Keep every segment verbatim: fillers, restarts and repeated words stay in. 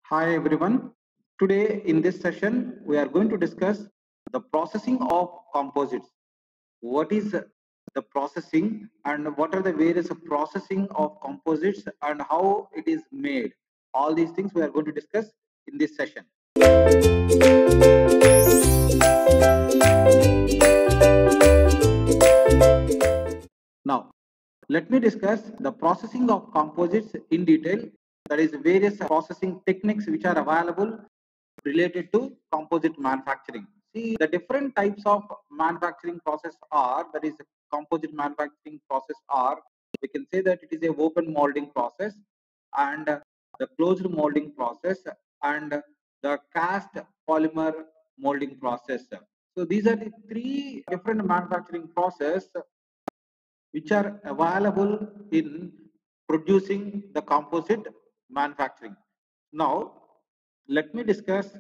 Hi everyone. Today in this session we are going to discuss the processing of composites. What is the processing and what are the various processing of composites and how it is made. All these things we are going to discuss in this session. Now let me discuss the processing of composites in detail. That is various processing techniques which are available related to composite manufacturing. See, the different types of manufacturing process are, that is composite manufacturing process are, we can say that it is a open molding process and the closed molding process and the cast polymer molding process. So these are the three different manufacturing process which are available in producing the composite manufacturing. Now, let me discuss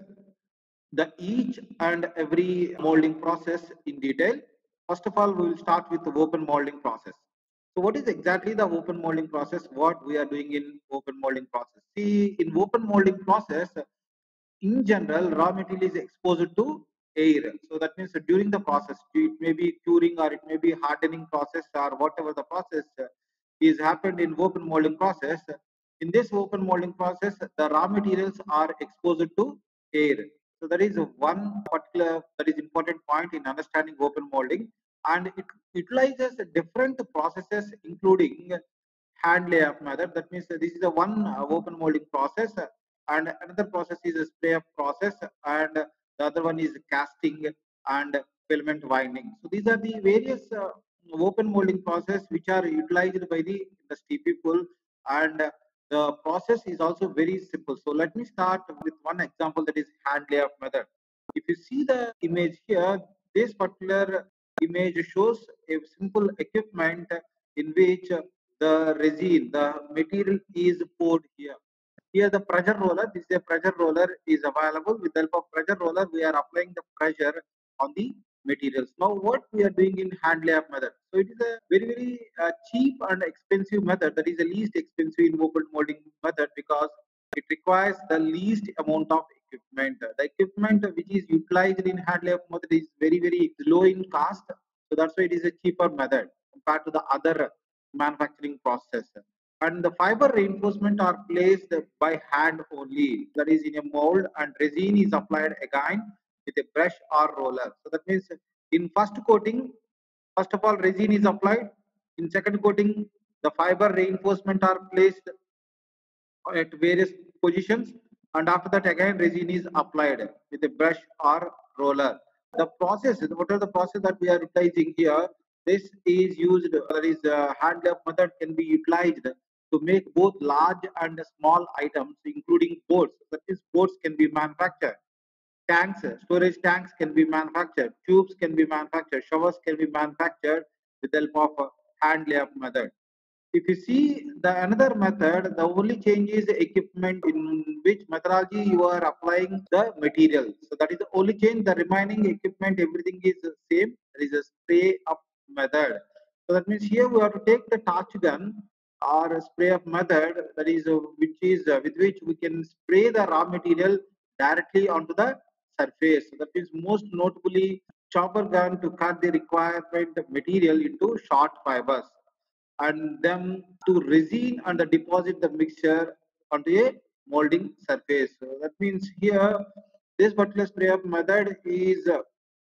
the each and every molding process in detail. First of all, we will start with the open molding process. So what is exactly the open molding process? What we are doing in open molding process? See, in open molding process, in general, raw material is exposed to air. So that means that during the process, it may be curing or it may be hardening process or whatever the process uh, is happened in open molding process. In this open molding process, the raw materials are exposed to air. So that is one particular that is important point in understanding open molding, and it utilizes different processes including hand layup method. That means that this is a one uh, open molding process, uh, and another process is a spray up process, and the other one is casting and filament winding. So these are the various uh, open molding process which are utilized by the industry people, and uh, the process is also very simple. So let me start with one example, that is hand layup method. If you see the image here, this particular image shows a simple equipment in which the resin, the material is poured here. Here the pressure roller, this is a pressure roller is available. With the help of pressure roller, we are applying the pressure on the materials. Now what we are doing in hand layup method. So it is a very, very uh, cheap and expensive method. That is the least expensive in open molding method because it requires the least amount of equipment. The equipment which is utilized in hand layup method is very, very low in cost. So that's why it is a cheaper method compared to the other manufacturing process. And the fiber reinforcement are placed by hand only. That is in a mold, and resin is applied again with a brush or roller. So that means in first coating, first of all resin is applied. In second coating, the fiber reinforcement are placed at various positions, and after that again resin is applied with a brush or roller. The process, what are the process that we are utilizing here? This is used, that is uh, hand layup method can be utilized to make both large and small items including boards. That is, boards can be manufactured, tanks, storage tanks can be manufactured, tubes can be manufactured, showers can be manufactured with the help of uh, hand layup method. If you see the another method, the only change is the equipment in which methodology you are applying the material. So that is the only change. The remaining equipment, everything is the same. There is a spray up method. So that means here we have to take the torch gun or a spray up method, that is uh, which is uh, with which we can spray the raw material directly onto the surface. So that is most notably chopper gun to cut the requirement material into short fibers and then to resin and deposit the mixture onto a molding surface. So that means here this particular spray up method is uh,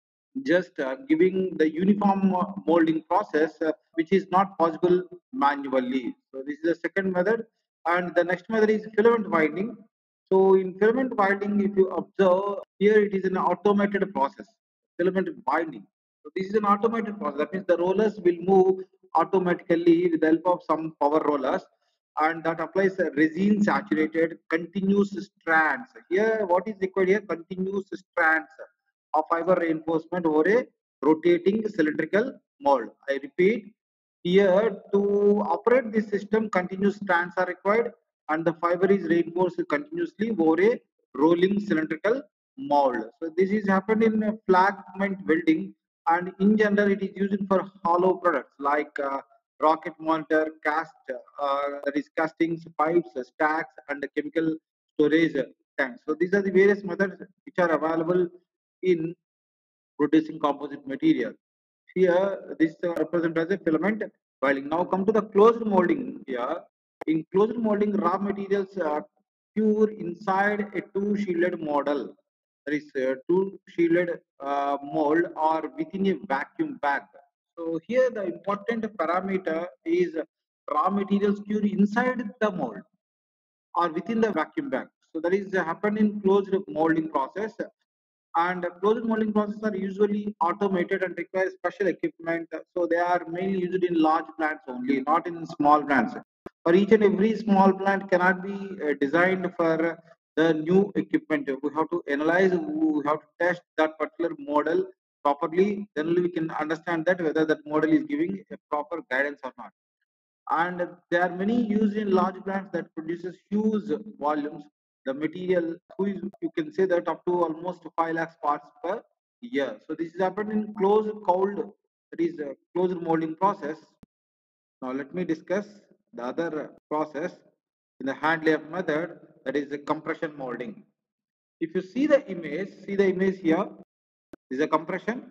just uh, giving the uniform uh, molding process, uh, which is not possible manually. So this is the second method, and the next method is filament winding. So in filament winding, if you observe here, it is an automated process, filament winding. So this is an automated process. That means the rollers will move automatically with the help of some power rollers, and that applies a resin saturated continuous strands. Here, what is required here? Continuous strands of fiber reinforcement over a rotating cylindrical mold. I repeat, here to operate this system, continuous strands are required, and the fiber is reinforced continuously over a rolling cylindrical mold. So this is happened in fragment welding, and in general it is used for hollow products like uh, rocket monitor, cast, uh, that is castings, pipes, stacks, and chemical storage tanks. So these are the various methods which are available in producing composite material. Here, this uh, represents as a filament welding. Now come to the closed molding. Here, in closed molding, raw materials are cure inside a two shielded model. There is a two shielded uh, mold or within a vacuum bag. So here the important parameter is raw materials cure inside the mold or within the vacuum bag. So that is uh, happen in closed molding process. And closed molding processes are usually automated and require special equipment. So they are mainly used in large plants only, not in small plants. For each and every small plant cannot be uh, designed for the new equipment. We have to analyze, we have to test that particular model properly. Then only we can understand that whether that model is giving a proper guidance or not. And there are many used in large plants that produces huge volumes. The material, who is, you can say that up to almost five lakhs parts per year. So this is happened in closed cold, that is a closed molding process. Now let me discuss the other process in the hand layup method, that is the compression molding. If you see the image, see the image here, this is a compression.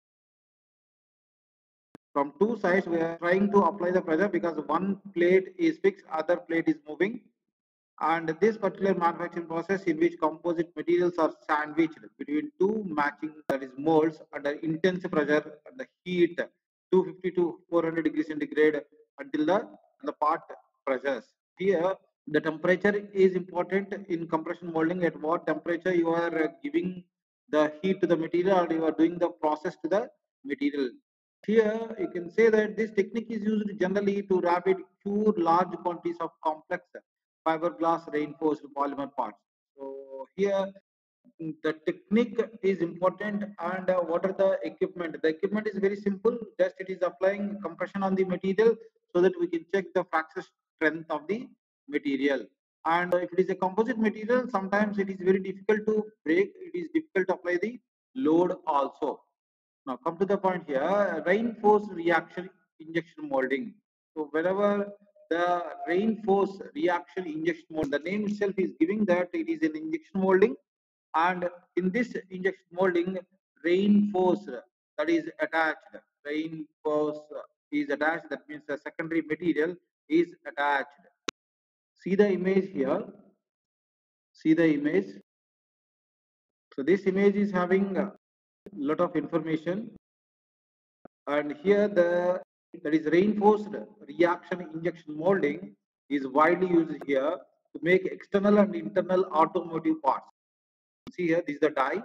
From two sides we are trying to apply the pressure because one plate is fixed, other plate is moving. And this particular manufacturing process in which composite materials are sandwiched between two matching, that is molds, under intense pressure and the heat two fifty to four hundred degrees centigrade until the the part pressures. Here the temperature is important in compression molding. At what temperature you are uh, giving the heat to the material, or you are doing the process to the material. Here you can say that this technique is used generally to rapid cure large quantities of complex fiberglass reinforced polymer parts. So here mm, the technique is important. And uh, what are the equipment? The equipment is very simple. Just it is applying compression on the material so that we can check the fracture strength of the material. And if it is a composite material, sometimes it is very difficult to break. It is difficult to apply the load also. Now come to the point here, reinforced reaction injection molding. So whenever the reinforced reaction injection mold, the name itself is giving that it is an injection molding, and in this injection molding, reinforced, that is attached, reinforced is attached, that means the secondary material is attached. See the image here, see the image. So this image is having a lot of information. And here the, that is reinforced reaction injection molding is widely used here to make external and internal automotive parts. See here, this is the die.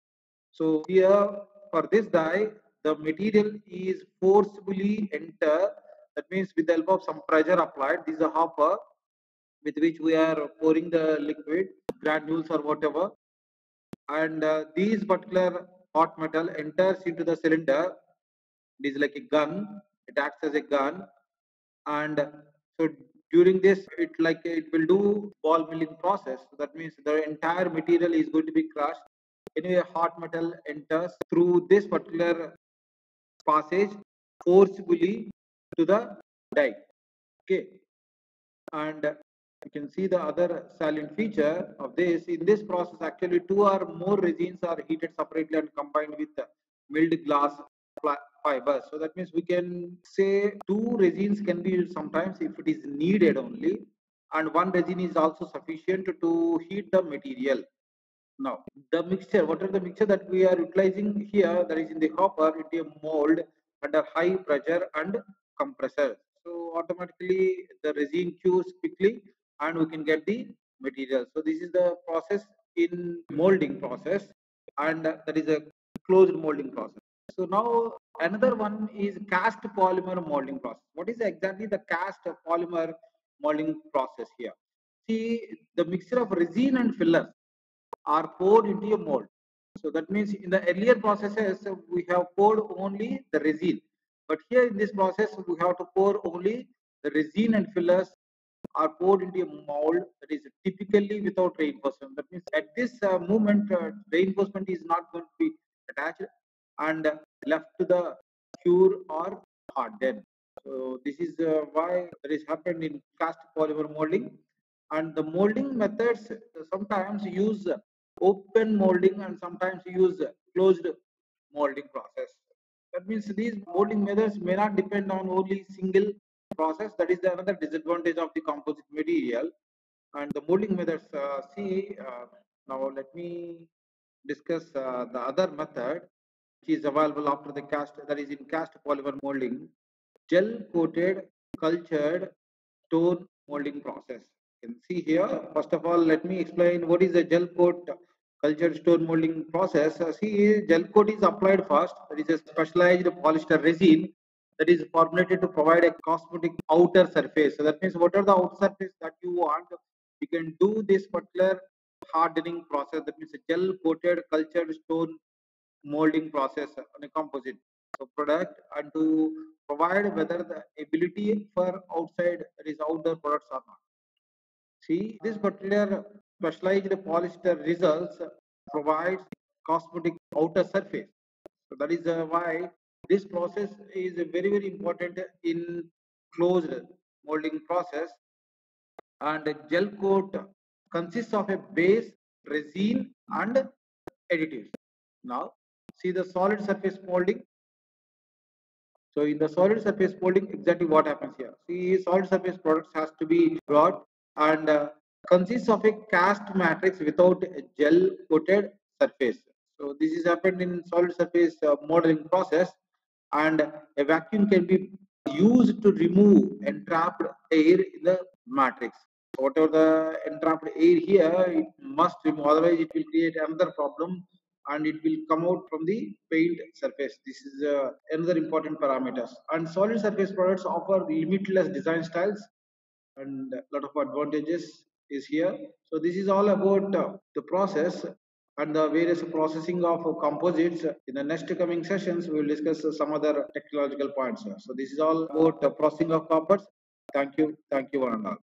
So here for this die, the material is forcibly enter. That means with the help of some pressure applied. This is a hopper with which we are pouring the liquid, granules or whatever. And uh, these particular hot metal enters into the cylinder. It is like a gun. It acts as a gun. And so during this, it like it will do ball milling process. So that means the entire material is going to be crushed. Anyway, hot metal enters through this particular passage forcibly to the die. Okay, and you can see the other salient feature of this. In this process, actually two or more resins are heated separately and combined with milled glass fibers. So that means we can say two resins can be used sometimes if it is needed only, and one resin is also sufficient to heat the material. Now, the mixture, what are the mixture that we are utilizing here, that is in the hopper, into a mold under high pressure and compressor. So automatically the resin cures quickly and we can get the material. So this is the process in molding process, and that is a closed molding process. So now another one is cast polymer molding process. What is exactly the cast polymer molding process here? See, the mixture of resin and fillers are poured into a mold. So that means in the earlier processes, we have poured only the resin. But here in this process, we have to pour only the resin and fillers are poured into a mold, that is typically without reinforcement. That means at this uh, moment, uh, reinforcement is not going to be attached and left to the cure or harden. So this is uh, why that is happened in cast polymer molding. And the molding methods sometimes use open molding and sometimes use closed molding process. That means these molding methods may not depend on only single process. That is the another disadvantage of the composite material. And the molding methods, uh, see, uh, now let me discuss uh, the other method which is available after the cast, that is in cast polymer molding, gel coated cultured stone molding process. You can see here, first of all, let me explain what is the gel coat cultured stone molding process. Uh, see, gel coat is applied first. There is a specialized polyester resin that is formulated to provide a cosmetic outer surface. So that means whatever the outer surface that you want, you can do this particular hardening process. That means a gel coated cultured stone molding process on a composite so product, and to provide whether the ability for outside that is outdoor products or not. See, this particular specialized polyester results provides cosmetic outer surface. So that is uh, why this process is very very important in closed molding process. And a gel coat consists of a base, resin, and additives. Now, see the solid surface molding. So in the solid surface molding, exactly what happens here. See, solid surface products has to be brought and uh, consists of a cast matrix without a gel coated surface. So this is happened in solid surface uh, modeling process, and a vacuum can be used to remove entrapped air in the matrix. So whatever the entrapped air here, it must remove, otherwise it will create another problem and it will come out from the paint surface. This is uh, another important parameters. And solid surface products offer limitless design styles and a lot of advantages is here. So this is all about uh, the process and the various processing of uh, composites. In the next coming sessions, we will discuss uh, some other technological points. So this is all about the processing of composites. Thank you. Thank you one and all.